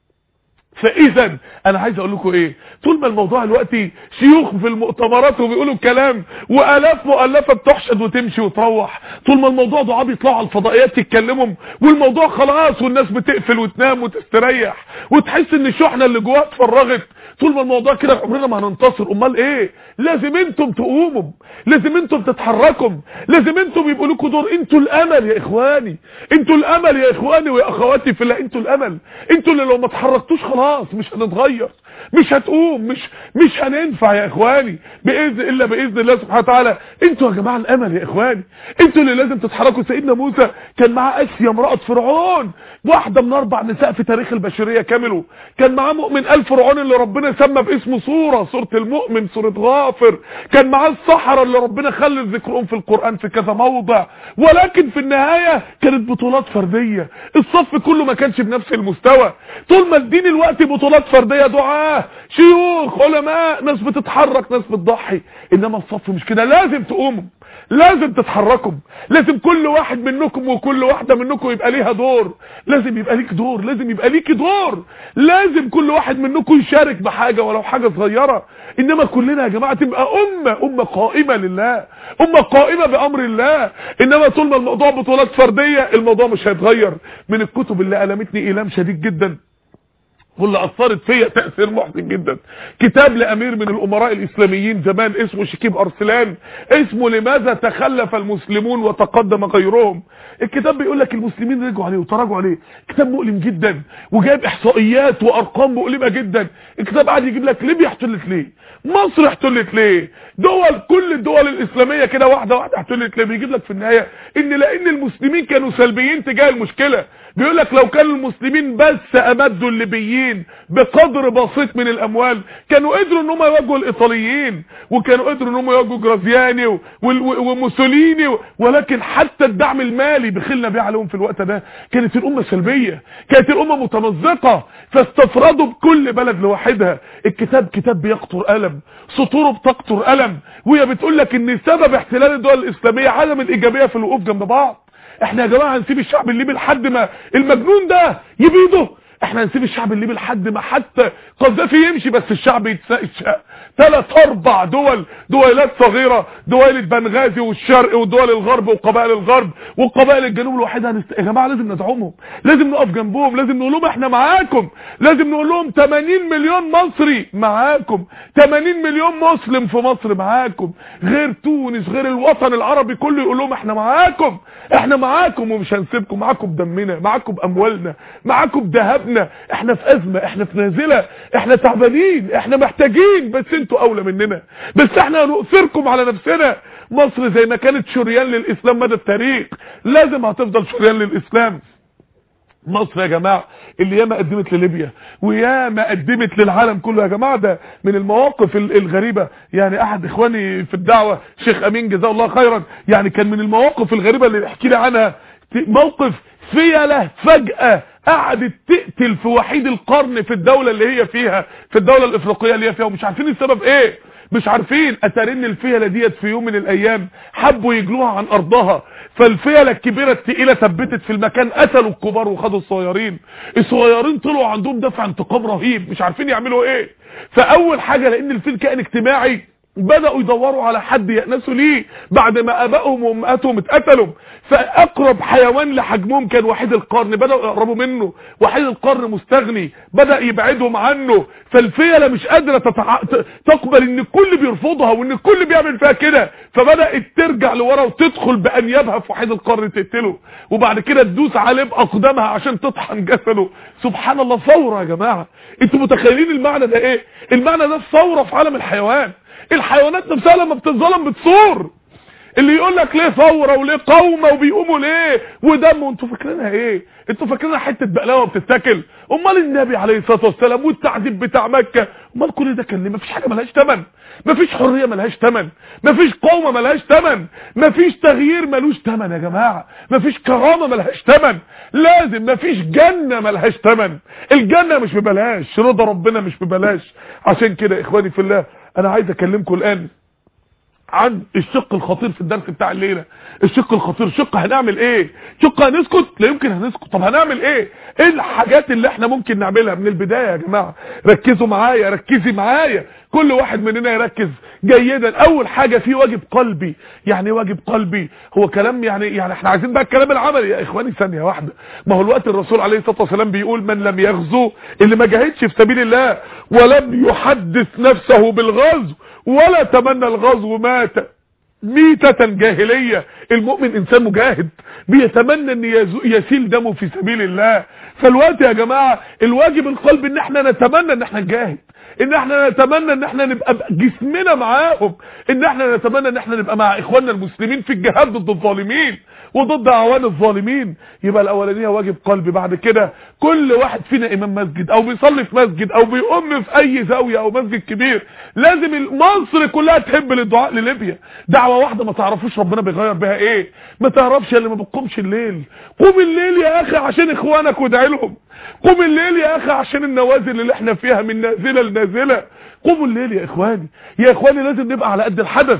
فاذا انا عايز اقول لكم ايه، طول ما الموضوع دلوقتي شيوخ في المؤتمرات وبيقولوا كلام والاف مؤلفه بتحشد وتمشي وتروح، طول ما الموضوع دعاء بيطلعوا على الفضائيات يتكلموا والموضوع خلاص والناس بتقفل وتنام وتستريح وتحس ان الشحنه اللي جواها اتفرغت، طول ما الموضوع كده عمرنا ما هننتصر. امال ايه؟ لازم انتم تقوموا، لازم انتم تتحركوا، لازم انتم يبقوا لكم دور. انتوا الامل يا اخواني، انتوا الامل يا اخواني ويا اخواتي في الله، انتوا الامل. انتوا اللي لو ما اتحركتوش خلاص مش هنتغير، مش هتقوم، مش هننفع يا اخواني باذن الله سبحانه وتعالى. انتوا يا جماعه الامل يا اخواني، انتوا اللي لازم تتحركوا. سيدنا موسى كان معاه اسيا امراه فرعون، واحده من 4 نساء في تاريخ البشريه كامله. كان معاه مؤمن فرعون اللي ربنا سمى باسمه سوره المؤمن، سوره غافر. كان معاه السحرة اللي ربنا خلد ذكرهم في القرآن في كذا موضع. ولكن في النهاية كانت بطولات فردية، الصف كله ما كانش بنفس المستوى. طول ما الدين الوقت بطولات فردية، دعاة، شيوخ، علماء، ناس بتتحرك، ناس بتضحي، انما الصف مش كده. لازم تقوموا، لازم تتحركوا، لازم كل واحد منكم وكل واحدة منكم يبقى ليها دور، لازم يبقى ليك دور، لازم يبقى ليك دور، لازم كل واحد منكم يشارك بحاجة ولو حاجة صغيرة. انما كلنا يا جماعة تبقى امة قائمة لله، امة قائمة بامر الله. انما طول ما الموضوع بطولات فردية الموضوع مش هيتغير. من الكتب اللي ألمتني إيلام شديد جدا واللي اثرت فيا تأثير محزن جدا، كتاب لامير من الامراء الاسلاميين زمان اسمه شكيب ارسلان، اسمه لماذا تخلف المسلمون وتقدم غيرهم. الكتاب بيقول لك المسلمين رجعوا عليه وتراجعوا عليه، كتاب مؤلم جدا وجايب احصائيات وارقام مؤلمه جدا. الكتاب قاعد يجيب لك ليبيا احتلت ليه، مصر احتلت ليه، كل الدول الاسلاميه كده واحده واحده احتلت ليه. بيجيب لك في النهايه لان المسلمين كانوا سلبيين تجاه المشكله. بيقول لك لو كان المسلمين بس امدوا الليبيين بقدر بسيط من الاموال كانوا قدروا ان هم يواجهوا الايطاليين، وكانوا قدروا ان هم يواجهوا جرازياني وموسوليني، ولكن حتى الدعم المالي بخلنا بيه عليهم في الوقت ده. كانت الامه سلبيه، كانت الامه متمزقه، فاستفردوا بكل بلد لوحدها. الكتاب كتاب بيقطر الم، سطوره بتقطر الم، وهي بتقول لك ان سبب احتلال الدول الاسلاميه عدم الايجابيه في الوقوف جنب بعض. احنا يا جماعه هنسيب الشعب الليبي لحد ما المجنون ده يبيده؟ احنا هنسيب الشعب الليبي لحد ما حتى قذافي يمشي بس الشعب يتشق؟ 3-4 دويلات صغيره، دويله بنغازي والشرق ودول الغرب وقبائل الغرب وقبائل الجنوب الوحيده. يا جماعه لازم ندعمهم، لازم نقف جنبهم، لازم نقول لهم احنا معاكم، لازم نقول لهم 80 مليون مصري معاكم، 80 مليون مسلم في مصر معاكم، غير تونس، غير الوطن العربي كله يقول لهم احنا معاكم، احنا معاكم ومش هنسيبكم، معاكم بدمنا، معاكم باموالنا، معاكم بذهبنا. احنا في ازمه، احنا في نازله، احنا تعبانين، احنا محتاجين، بس انتوا اولى مننا، بس احنا هنؤثركم على نفسنا. مصر زي ما كانت شريان للاسلام مدى التاريخ لازم هتفضل شريان للاسلام. مصر يا جماعه اللي ياما قدمت لليبيا وياما قدمت للعالم كله يا جماعه. ده من المواقف الغريبه، يعني احد اخواني في الدعوه شيخ امين جزاه الله خيرا، يعني كان من المواقف الغريبه اللي احكي لي عنها موقف فيله فجاه قعدت تقتل في وحيد القرن في الدوله اللي هي فيها، في الدوله الافريقيه اللي هي فيها، ومش عارفين السبب ايه. مش عارفين. اتارن الفيله ديت في يوم من الايام حبوا يجلوها عن ارضها، فالفيله الكبيره الثقيله ثبتت في المكان، قتلوا الكبار وخدوا الصغيرين. الصغيرين طلعوا عندهم دفع انتقام رهيب، مش عارفين يعملوا ايه. فاول حاجه لان الفيل كائن اجتماعي بدأوا يدوروا على حد يأنسوا ليه بعد ما ابائهم وامهاتهم اتقتلوا. فاقرب حيوان لحجمهم كان وحيد القرن، بدأوا يقربوا منه. وحيد القرن مستغني، بدأ يبعدهم عنه. فالفيلة مش قادرة تقبل ان الكل بيرفضها وان الكل بيعمل فيها كده، فبدأت ترجع لورا وتدخل بانيابها في وحيد القرن تقتله، وبعد كده تدوس عليه باقدامها عشان تطحن جسده. سبحان الله، ثورة يا جماعة. انتوا متخيلين المعنى ده ايه؟ المعنى ده ثورة في عالم الحيوان. الحيوانات نفسها لما بتتظلم بتصور. اللي يقول لك ليه ثوره وليه قومه وبيقوموا ليه ودم، وانتوا فاكرينها ايه؟ انتوا فاكرينها حته بقلاوه بتتاكل؟ امال النبي عليه الصلاه والسلام والتعذيب بتاع مكه، امال كل ده كان ليه؟ مفيش حاجه ملهاش ثمن، مفيش حريه ملهاش ثمن، مفيش قومه ملهاش ثمن، مفيش تغيير ملوش ثمن يا جماعه، مفيش كرامه ملهاش ثمن، لازم مفيش جنه ملهاش ثمن. الجنه مش ببلاش، رضا ربنا مش ببلاش. عشان كده اخواني في الله انا عايز اكلمكم الان عن الشق الخطير في الدرس بتاع الليله. الشق الخطير، شق هنعمل ايه؟ شق هنسكت؟ لا يمكن هنسكت. طب هنعمل ايه؟ ايه الحاجات اللي احنا ممكن نعملها من البدايه يا جماعه؟ ركزوا معايا، ركزي معايا، كل واحد مننا يركز جيدا. اول حاجه في واجب قلبي. يعني واجب قلبي هو كلام يعني احنا عايزين بقى الكلام العملي يا اخواني. ثانيه واحده، ما هو الوقت الرسول عليه الصلاه والسلام بيقول من لم يغزو، اللي ما جاهدش في سبيل الله ولم يحدث نفسه بالغزو ولا تمنى الغزو مات ميتة جاهلية. المؤمن انسان مجاهد بيتمنى ان يسيل دمه في سبيل الله. فالوقت يا جماعة الواجب القلب ان احنا نتمنى ان احنا نجاهد، ان احنا نتمنى ان احنا نبقى جسمنا معاهم، ان احنا نتمنى ان احنا نبقى مع اخواننا المسلمين في الجهاد ضد الظالمين وضد اعوان الظالمين. يبقى الاولانيه واجب قلبي. بعد كده كل واحد فينا امام مسجد او بيصلي في مسجد او بيقوم في اي زاويه او مسجد كبير، لازم مصر كلها تحب للدعاء لليبيا. دعوه واحده ما تعرفوش ربنا بيغير بها ايه. ما تعرفش اللي ما بتقومش الليل. قوم الليل يا اخي عشان اخوانك وادعي لهم. قوم الليل يا اخي عشان النوازل اللي احنا فيها من نازله لنازله. قوموا الليل يا اخواني، يا اخواني لازم نبقى على قد الحدث،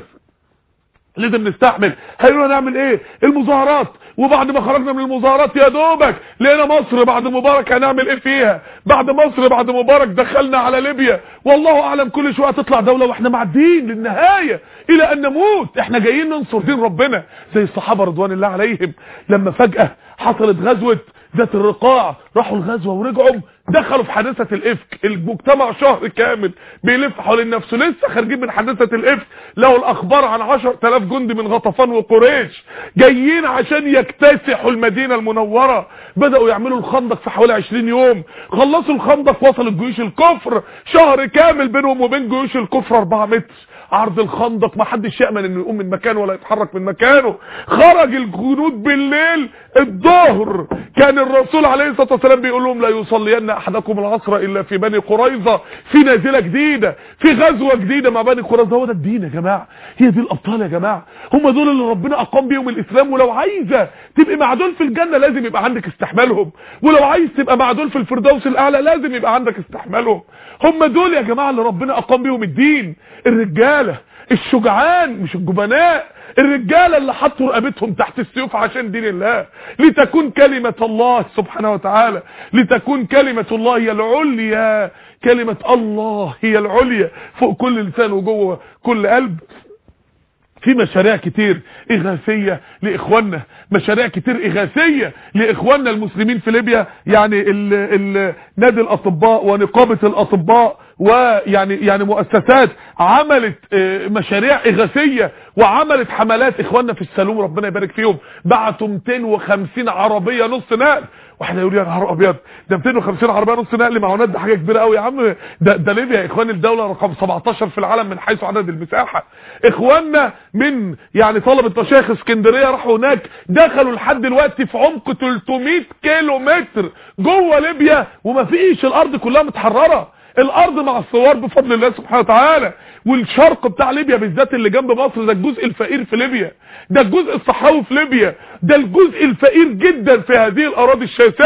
لازم نستحمل. هيقولوا نعمل ايه؟ المظاهرات، وبعد ما خرجنا من المظاهرات يا دوبك لقينا مصر بعد مبارك هنعمل ايه فيها؟ بعد مصر بعد مبارك دخلنا على ليبيا، والله اعلم كل شويه تطلع دوله واحنا معديين للنهايه الى ان نموت. احنا جايين ننصر دين ربنا زي الصحابه رضوان الله عليهم لما فجاه حصلت غزوه ذات الرقاع، راحوا الغزوه ورجعوا دخلوا في حادثه الافك. المجتمع شهر كامل بيلف حوالين نفسه، لسه خارجين من حادثه الافك لقوا الاخبار عن 10,000 جندي من غطفان وقريش جايين عشان يكتسحوا المدينه المنوره. بداوا يعملوا الخندق في حوالي 20 يوم، خلصوا الخندق، وصلت جيوش الكفر شهر كامل بينهم وبين جيوش الكفر 4 متر عرض الخندق، ما حدش يامن انه يقوم من مكانه ولا يتحرك من مكانه. خرج الجنود بالليل الظهر، كان الرسول عليه الصلاه والسلام بيقول لهم لا يصلين احدكم العصر الا في بني قريظه، في نازله جديده، في غزوه جديده مع بني قريظه. هو ده الدين يا جماعه، هي دي الابطال يا جماعه، هم دول اللي ربنا اقام بيهم الاسلام. ولو عايزه تبقى مع دول في الجنه لازم يبقى عندك استحمالهم، ولو عايز تبقى مع دول في الفردوس الاعلى لازم يبقى عندك استحمالهم. هم دول يا جماعه اللي ربنا اقام بيهم الدين. الرجاله الشجعان مش الجبناء، الرجاله اللي حطوا رقبتهم تحت السيوف عشان دين الله، لتكون كلمه الله سبحانه وتعالى، لتكون كلمه الله هي العليا، كلمه الله هي العليا فوق كل لسان وجوه كل قلب. في مشاريع كتير إغاثية لإخواننا، مشاريع كتير إغاثية لإخواننا المسلمين في ليبيا. يعني نادي الأطباء ونقابة الأطباء ويعني مؤسسات عملت مشاريع إغاثية وعملت حملات. إخواننا في السلوم ربنا يبارك فيهم بعتوا 250 عربية نص نقل. واحنا يقول يا نهار ابيض، ده 250 عربيه نص نقل معونات، ده حاجه كبيره قوي يا عم. ده ليبيا يا اخواني الدوله رقم 17 في العالم من حيث عدد المساحه. اخواننا من يعني طلبه مشايخ اسكندريه راحوا هناك، دخلوا لحد دلوقتي في عمق 300 كيلو متر جوه ليبيا وما فيش، الارض كلها متحرره، الارض مع الثوار بفضل الله سبحانه وتعالى. والشرق بتاع ليبيا بالذات اللي جنب مصر ده الجزء الفقير في ليبيا، ده الجزء الصحراوي في ليبيا، ده الجزء الفقير جدا في هذه الاراضي الشاسعه.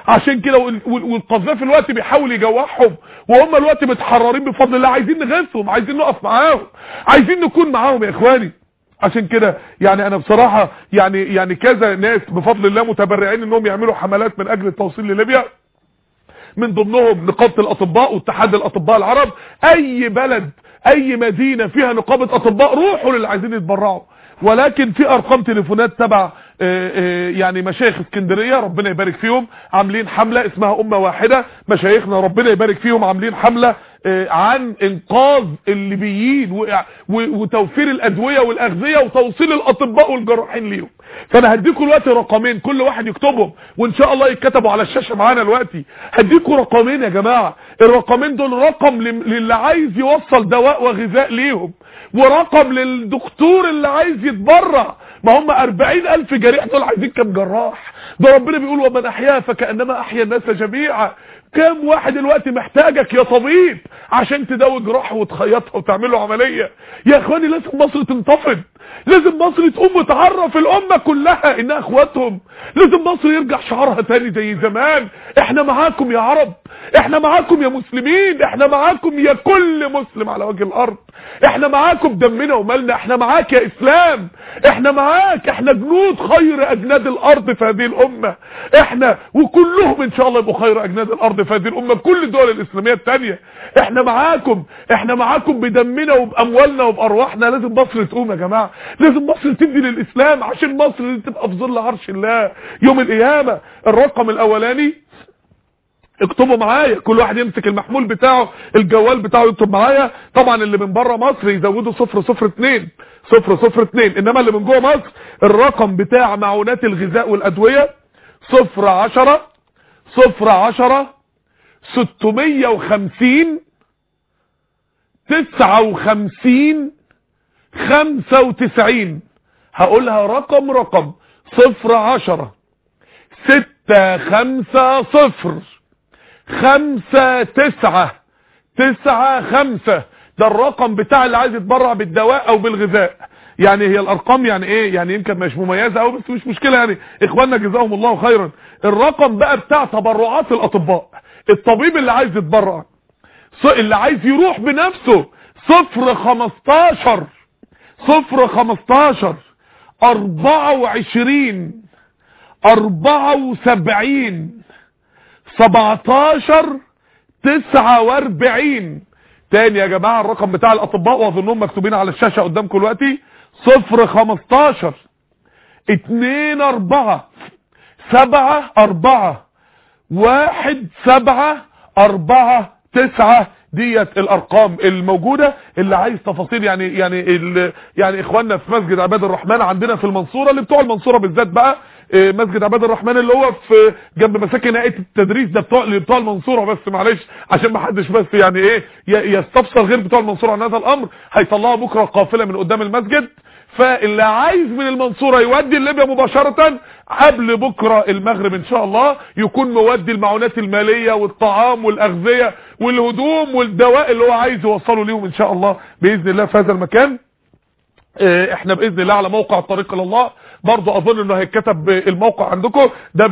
عشان كده والقذافي الوقت بيحاول يجوعهم، وهم الوقت متحررين بفضل الله. عايزين نغيثهم، عايزين نقف معاهم، عايزين نكون معاهم يا اخواني. عشان كده يعني انا بصراحة يعني كذا ناس بفضل الله متبرعين انهم يعملوا حملات من اجل التوصيل لليبيا، من ضمنهم نقابة الاطباء واتحاد الاطباء العرب. اي بلد اي مدينة فيها نقابة اطباء روحوا للي عايزين يتبرعوا. ولكن في ارقام تليفونات تبع يعني مشايخ اسكندرية ربنا يبارك فيهم عاملين حملة اسمها امة واحدة. مشايخنا ربنا يبارك فيهم عاملين حملة عن انقاذ الليبيين وتوفير الادوية والاغذية وتوصيل الاطباء والجراحين ليهم. فانا هديكم الوقت رقمين كل واحد يكتبهم، وان شاء الله يتكتبوا على الشاشة معانا دلوقتي. هديكم رقمين يا جماعة، الرقمين دول رقم للي عايز يوصل دواء وغذاء ليهم، ورقم للدكتور اللي عايز يتبرع. ما هم 40,000 جريح دول عايزين كام جراح؟ ده ربنا بيقول ومن احياها فكأنما احيا الناس جميعا. كام واحد دلوقتي محتاجك يا طبيب عشان تداوي جراحه وتخيطها وتعمل له عمليه؟ يا اخواني لازم مصر تنتفض، لازم مصر تقوم وتعرف الامه كلها انها اخواتهم، لازم مصر يرجع شعارها تاني زي زمان. احنا معاكم يا عرب، احنا معاكم يا مسلمين، احنا معاكم يا كل مسلم على وجه الارض، احنا معاكم دمنا ومالنا، احنا معاك يا اسلام، احنا معاك، احنا جنود خير اجناد الارض في هذه الامه، احنا وكلهم ان شاء الله يبقوا خير اجناد الارض في هذه الامه بكل الدول الاسلاميه الثانيه. احنا معاكم، احنا معاكم بدمنا وباموالنا وبارواحنا. لازم مصر تقوم يا جماعه، لازم مصر تدي للاسلام عشان مصر تبقى في ظل عرش الله يوم القيامه. الرقم الاولاني اكتبوا معايا، كل واحد يمسك المحمول بتاعه الجوال بتاعه يكتب معايا. طبعا اللي من بره مصر يزودوا 002 002، انما اللي من جوه مصر الرقم بتاع معونات الغذاء والادويه 010 650 59 95. هقولها رقم 010 650 5995. ده الرقم بتاع اللي عايز يتبرع بالدواء او بالغذاء. يعني هي الارقام يعني ايه، يعني يمكن مش مميزه قوي بس مش مشكله، يعني اخواننا جزاهم الله خيرا. الرقم بقى بتاع تبرعات الاطباء، الطبيب اللي عايز يتبرع اللي عايز يروح بنفسه 015 24 74 17 49. تاني يا جماعة الرقم بتاع الاطباء واظنهم مكتوبين على الشاشة قدامكم دلوقتي 015 24 74 1749. ديت الارقام الموجودة. اللي عايز تفاصيل يعني اخواننا في مسجد عباد الرحمن عندنا في المنصورة، اللي بتوع المنصورة بالذات بقى مسجد عباد الرحمن اللي هو في جنب مساكن هيئة التدريس، ده بتوع المنصورة بس معلش عشان ما حدش بس يعني ايه يستفسر غير بتوع المنصورة عن هذا الامر. هيطلعوا بكرة قافلة من قدام المسجد، فاللي عايز من المنصورة يودي ليبيا مباشرة قبل بكرة المغرب ان شاء الله يكون مودي المعونات المالية والطعام والاغذية والهدوم والدواء اللي هو عايز يوصله ليهم ان شاء الله باذن الله في هذا المكان. احنا باذن الله على موقع الطريق الى الله برضو اظن انه هيتكتب الموقع عندكم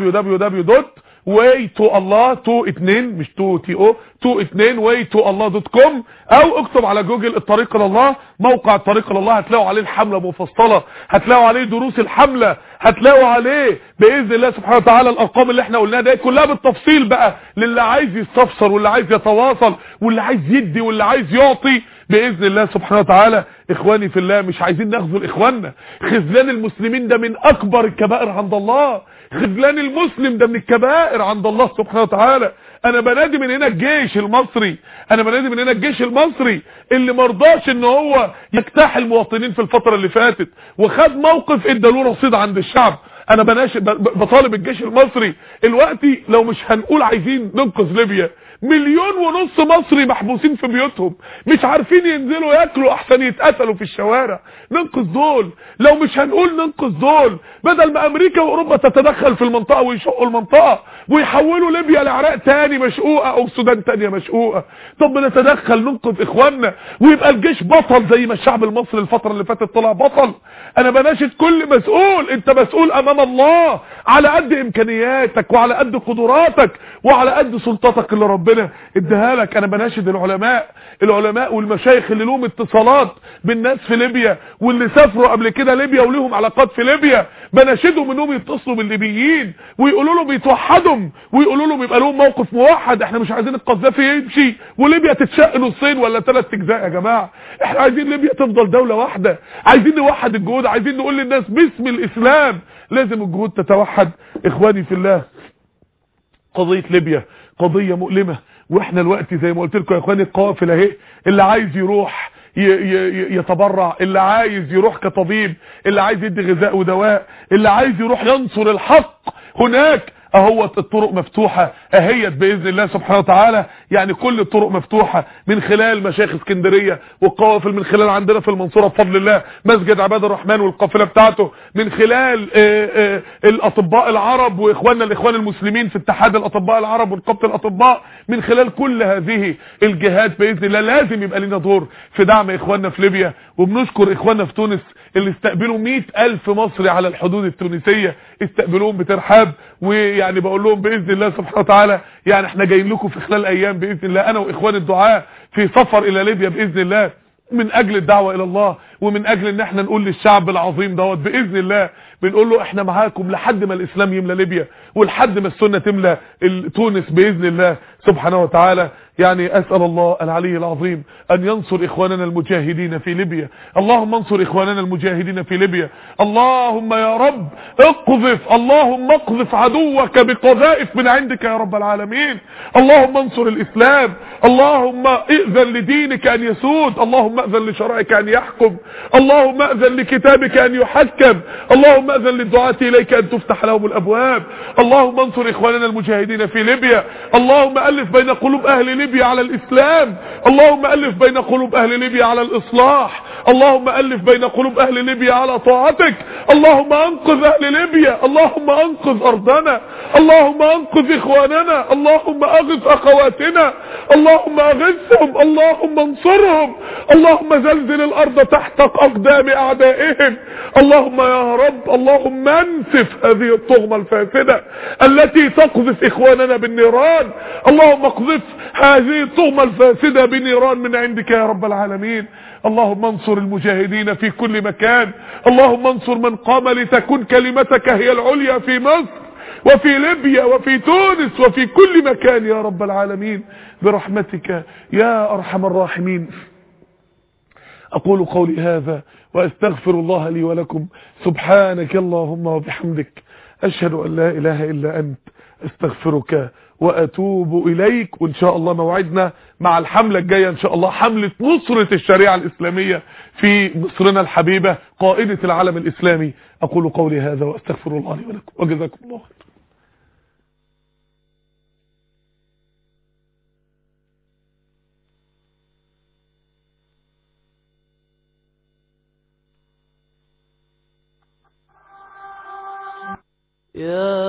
www.way2allah.com او اكتب على جوجل الطريق الى الله. موقع الطريق الى الله هتلاقوا عليه الحملة مفصلة، هتلاقوا عليه دروس الحملة، هتلاقوا عليه باذن الله سبحانه وتعالى الارقام اللي احنا قلناها دي كلها بالتفصيل بقى للي عايز يستفسر واللي عايز يتواصل واللي عايز يدي واللي عايز يعطي باذن الله سبحانه وتعالى. اخواني في الله مش عايزين نخذل اخواننا. خذلان المسلمين ده من اكبر الكبائر عند الله، خذلان المسلم ده من الكبائر عند الله سبحانه وتعالى. انا بنادي من هنا الجيش المصري، انا بنادي من هنا الجيش المصري اللي مرضاش ان هو يجتاح المواطنين في الفترة اللي فاتت وخد موقف ادى له رصيد عند الشعب. انا بطالب الجيش المصري الوقتي لو مش هنقول عايزين ننقذ ليبيا 1.5 مليون مصري محبوسين في بيوتهم مش عارفين ينزلوا ياكلوا احسن يتقتلوا في الشوارع. ننقذ دول. لو مش هنقول ننقذ دول، بدل ما امريكا واوروبا تتدخل في المنطقة ويشقوا المنطقة ويحولوا ليبيا لعراق تاني مشقوقة او السودان تانية مشقوقة، طب ما نتدخل ننقذ اخواننا ويبقى الجيش بطل زي ما الشعب المصري الفترة اللي فاتت طلع بطل. انا بناشد كل مسؤول، انت مسؤول امام الله على قد امكانياتك وعلى قد قدراتك وعلى قد سلطتك اللي ربنا اداها لك. انا بناشد العلماء والمشايخ اللي لهم اتصالات بالناس في ليبيا واللي سافروا قبل كده ليبيا وليهم علاقات في ليبيا، بناشدهم انهم يتصلوا بالليبيين ويقولوا لهم يتوحدهم ويقولوا لهم يبقى لهم موقف موحد. احنا مش عايزين القذافي يمشي وليبيا تتشق نصين ولا 3 اجزاء يا جماعه، احنا عايزين ليبيا تفضل دوله واحده، عايزين نوحد الجهود، عايزين نقول للناس باسم الاسلام لازم الجهود تتوحد. اخواني في الله، قضيه ليبيا قضيه مؤلمه، واحنا الوقت زي ما قلت لكم يا اخواني القوافل اهي، اللي عايز يروح يتبرع، اللي عايز يروح كطبيب، اللي عايز يدي غذاء ودواء، اللي عايز يروح ينصر الحق هناك اهوت الطرق مفتوحة اهيت باذن الله سبحانه وتعالى. يعني كل الطرق مفتوحة من خلال مشايخ اسكندرية والقوافل، من خلال عندنا في المنصورة بفضل الله مسجد عباد الرحمن والقافلة بتاعته، من خلال الاطباء العرب واخواننا الاخوان المسلمين في اتحاد الاطباء العرب ونقابة الاطباء. من خلال كل هذه الجهات باذن الله لازم يبقى لنا دور في دعم اخواننا في ليبيا. وبنشكر اخواننا في تونس اللي استقبلوا 100,000 مصري على الحدود التونسية، استقبلوهم بترحاب. ويعني بقول لهم باذن الله سبحانه وتعالى يعني احنا جايين لكم في خلال ايام باذن الله، انا واخوان الدعاء في سفر الى ليبيا باذن الله، من اجل الدعوة الى الله ومن اجل ان احنا نقول للشعب العظيم دوت باذن الله، بنقول له احنا معاكم لحد ما الاسلام يملى ليبيا ولحد ما السنة تملى تونس باذن الله سبحانه وتعالى. يعني اسأل الله العلي العظيم ان ينصر اخواننا المجاهدين في ليبيا. اللهم انصر اخواننا المجاهدين في ليبيا. اللهم يا رب اللهم اقذف عدوك بقذائف من عندك يا رب العالمين. اللهم انصر الاسلام، اللهم ائذن لدينك ان يسود، اللهم ائذن لشرعك ان يحكم، اللهم ائذن لكتابك ان يحكم، اللهم ائذن للدعاة اليك ان تفتح لهم الابواب. اللهم انصر اخواننا المجاهدين في ليبيا. اللهم الف بين قلوب اهل ليبيا على الاسلام، اللهم الف بين قلوب اهل ليبيا على الاصلاح، اللهم الف بين قلوب اهل ليبيا على طاعتك. اللهم انقذ اهل ليبيا، اللهم انقذ ارضنا، اللهم انقذ اخواننا، اللهم اغث اخواتنا، اللهم اغثهم، اللهم انصرهم، اللهم زلزل الارض تحت اقدام اعدائهم. اللهم يا رب اللهم انسف هذه الطغمة الفاسدة التي تقذف اخواننا بالنيران، اللهم اقذف هذه الطغمة الفاسدة بنيران من عندك يا رب العالمين. اللهم انصر المجاهدين في كل مكان، اللهم انصر من قام لتكون كلمتك هي العليا في مصر وفي ليبيا وفي تونس وفي كل مكان يا رب العالمين برحمتك يا ارحم الراحمين. اقول قولي هذا واستغفر الله لي ولكم. سبحانك اللهم وبحمدك اشهد ان لا اله الا انت استغفرك واتوب اليك. وان شاء الله موعدنا مع الحملة الجاية ان شاء الله، حملة نصرة الشريعة الاسلامية في مصرنا الحبيبة قائدة العالم الاسلامي. اقول قولي هذا واستغفر الله لي ولكم وجزاكم الله خير. يا